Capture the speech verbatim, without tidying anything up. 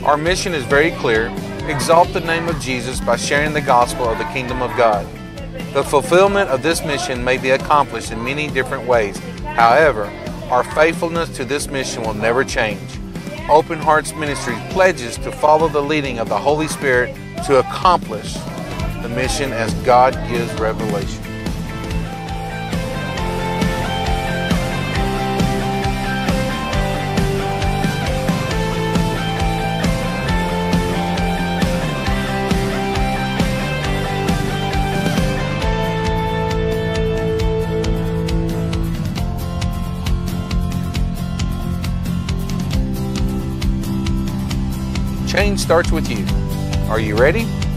Our mission is very clear: exalt the name of Jesus by sharing the gospel of the kingdom of God. The fulfillment of this mission may be accomplished in many different ways. However, our faithfulness to this mission will never change. Open Hearts Ministries pledges to follow the leading of the Holy Spirit to accomplish the mission as God gives revelation. Change starts with you. Are you ready?